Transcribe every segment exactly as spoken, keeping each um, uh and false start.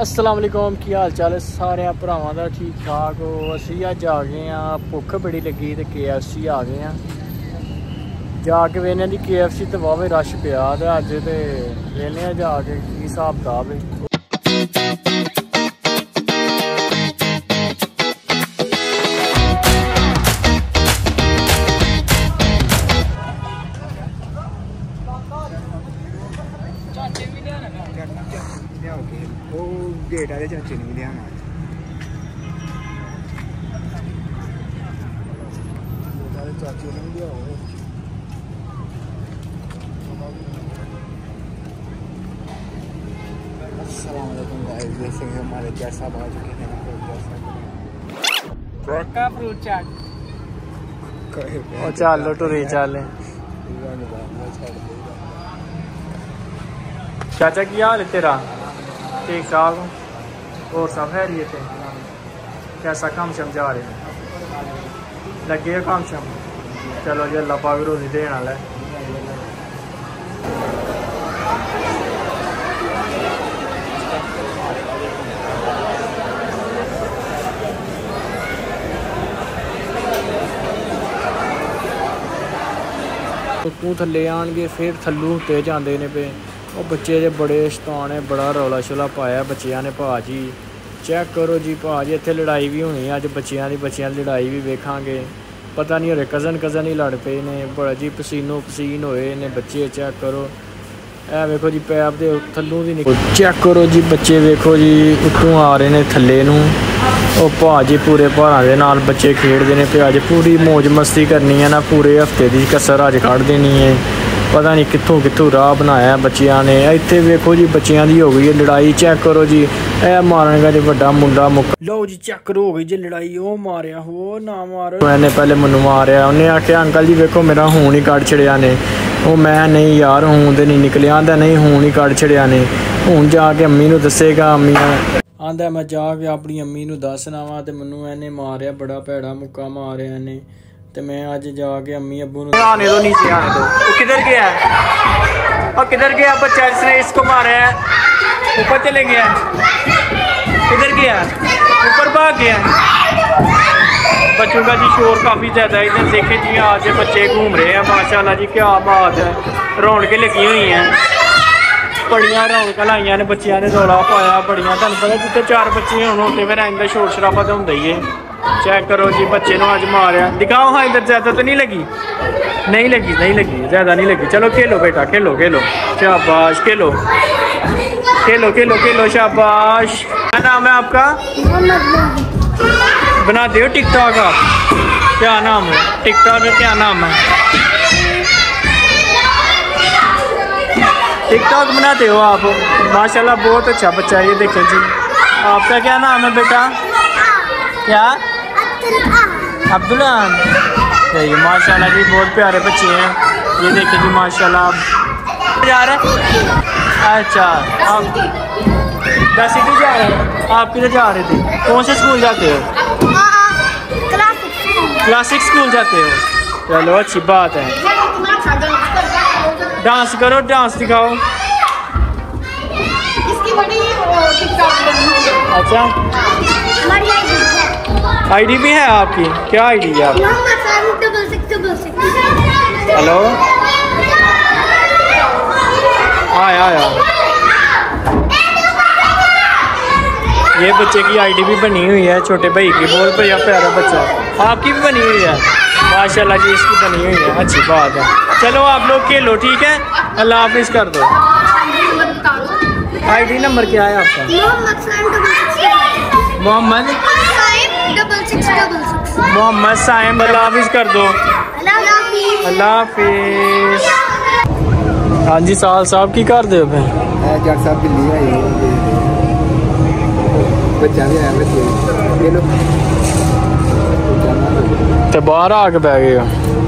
अस्सलाम वालेकुम, की हाल चाल है सारे भरावां दा? ठीक ठाक हो? असी अज आ गए हैं, भुख बड़ी लगी तो के एफ सी आ गए हैं। जाके वेने दी के एफ सी तो वावे रश पिया ते अज ते वेने जाके की हिसाब किताब है। गेट वाले चाचे ने भी लिया चाचे ने भी लिया अस्सलामुअलैकुम गाइस, जैसे हमारे जैसा आ चुके हैं का फ्रूट चाट ओ चलो टुरी चल। चाचा की हाल है तेरा? ठीक ठाक? और सब खैरियत है? कैसा काम शम जा रहे हैं? लगे हो काम शम? चलो जी, अल्लाह पाक रोजी देने वाला है। तू थले आने फिर थलू उत्ते जाते ने पे। वो बच्चे जे बड़े शतान है, बड़ा रौला शौला पाया बच्चियां ने। भाजी चेक करो जी, भाजी इत्थे लड़ाई भी होनी अज बच्चियां दी बच्चियां दी लड़ाई भी वेखांगे। पता नहीं हो कज़न कज़न ही लड़ पे ने, बड़ा जी पसीनो पसीन होए ने बच्चे। चेक करो ए वेखो जी, पैप दे थल्लों दी निकल। चेक करो जी बच्चे, वेखो जी उत्तों आ रहे ने थल्ले नूं। ओ भाजी पूरे भारां दे नाल बच्चे खेडदे ने पे। अज पूरी मौज मस्ती करनी है ना, पूरे हफ्ते दी कसर अज कढ़ देनी है। पता नहीं कित्थों कित्थों राह बनाया बच्चियां ने। इत्थे वेखो जी बच्चियां दी हो गई है लड़ाई। चेक करो जी, ए मारन का जी बड़ा मुंडा मुक्का। लो जी चेक करो हो गई जी लड़ाई। ओ मारिया हो ना मारो, मैंने पहले मैनू मारिया। उन्हें आख्या अंकल जी वेखो मेरा खून ही कढ़ छड़िया ने। वो मैं नहीं यार खून तो नहीं निकलिया, आंदा नहीं खून ही कढ़ छड़िया ने। हूँ जाके अम्मी नू दसेगा। अम्मी आंदा मैं जाके अपनी अम्मी नू दसना वा ते मैनू इन्हें मारिया, बड़ा भैड़ा मुक्का मारिया इन्हें। तो मैं अज जाके अम्मी अब्बू ने आने दो, नीचे आने दो। वो किधर गया है? और किधर गया बच्चा जिसने इसको मारा है? ऊपर चले गया? किधर गया? ऊपर भाग गया? बच्चों का जी शोर काफ़ी ज़्यादा है इधर। देखे जी आज बच्चे घूम रहे हैं माशाल्लाह जी, क्या बात है। रौनकें लगी हुई हैं, बड़ियां रौनक लाइया ने बच्चियां ने। रौला पाया बड़ियां, तुहानू पता जितने चार बच्चे होने होते फिर आइंदा शोर शराबा तो होंदा ही है। चेक करो जी बच्चे ने अज मारिया। दिखाओ हाँ इधर, ज़्यादा तो नहीं लगी? नहीं लगी, नहीं लगी, ज़्यादा नहीं लगी। चलो खेलो बेटा, खेलो खेलो, शाबाश, खेलो खेलो खेलो खेलो, शाबाश। क्या नाम है आपका? बनाते हो टिकटॉक आप? क्या नाम है टिकटॉक में? क्या नाम है? टिकटॉक बनाते हो आप? माशाल्लाह बहुत अच्छा बच्चा है ये। देखें जी, आपका क्या नाम है बेटा? क्या? अब्दुल्ला। सही, माशाल्लाह जी बहुत प्यारे बच्चे हैं ये। देखें जी माशाल्लाह। जा रहे हैं? अच्छा, आप दस सिटी जा रहे हैं? आप किधर जा रहे थे? कौन से स्कूल जाते हो? क्लासिक स्कूल जाते हो? चलो अच्छी बात है। डांस करो, डांस दिखाओ। अच्छा, आईडी भी है आपकी? क्या आईडी है आपकी? हेलो, आया आया। ये बच्चे की आईडी भी बनी हुई है, छोटे भाई की। बहुत बढ़िया प्यारा बच्चा। आपकी भी बनी हुई है माशाल्लाह जी, इसकी बनी हुई है, अच्छी बात है। चलो आप लोग खेलो, ठीक है? अल्लाह हाफिज कर दो। आईडी नंबर क्या है आपका? मोहम्मद मोहम्मद साइम। अल्लाह हाफिज कर दो। अल्लाह हाफिज। हाँ जी साल साहब की कर दो फिर? जट साहब दिल्ली है बच्चा भी है तो बाहर आके बह गए।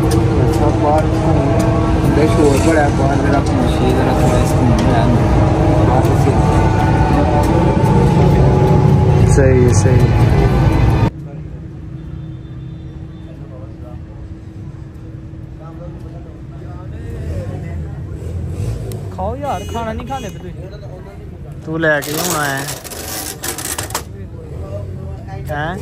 शोर बड़ा बाहर मेरा सही सही। खाओ यार, खाना नहीं खाने पे तू लैके होना है। हैं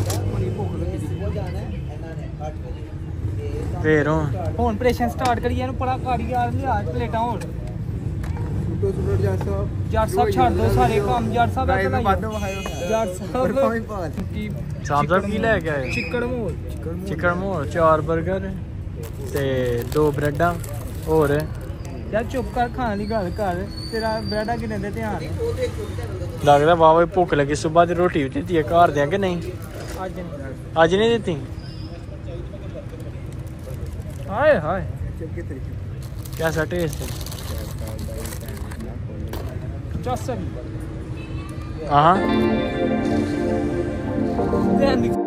ਫੇਰ ਹੁਣ ਹੁਣ ਆਪਰੇਸ਼ਨ ਸਟਾਰਟ ਕਰੀਏ ਇਹਨੂੰ ਪੜਾ ਕਾੜੀ ਯਾਰ ਲਿਆ ਪਲੇਟਾਂ ਹੋਰ ਜੱਟ ਸਾਹਿਬ ਛੱਡ ਦੋ ਸਾਰੇ ਕੰਮ ਜੱਟ ਸਾਹਿਬ ਦਾ ਜੱਟ ਸਾਹਿਬ ਕੀ ਸਾਹਿਬ ਸਾਹਿਬ ਕੀ ਲੈ ਕੇ ਆਏ ਚਿੱਕੜ ਮੋਲ ਚਿਕਨ ਮੋਰ ਚਾਰ 버ਗਰ ਤੇ ਦੋ ਬ੍ਰੈਡਾਂ ਹੋਰ ਯਾਰ ਚੁੱਪ ਕਰ ਖਾਣ ਦੀ ਗੱਲ ਕਰ ਤੇਰਾ ਬ੍ਰੈਡਾਂ ਕਿੰਨੇ ਦੇ ਧਿਆਨ ਲੱਗਦਾ ਵਾਵਾ ਭੁੱਖ ਲੱਗੀ ਸਵੇਰ ਦੀ ਰੋਟੀ ਵੀ ਦਿੱਤੀ ਹੈ ਘਰ ਦਿਆਂ ਕਿ ਨਹੀਂ ਅੱਜ ਨਹੀਂ ਅੱਜ ਨਹੀਂ ਦਿੱਤੀ ਹਾਏ ਹਾਏ कैसा टेस्ट है ਚੌਸਠ हाँ ਧਿਆਨ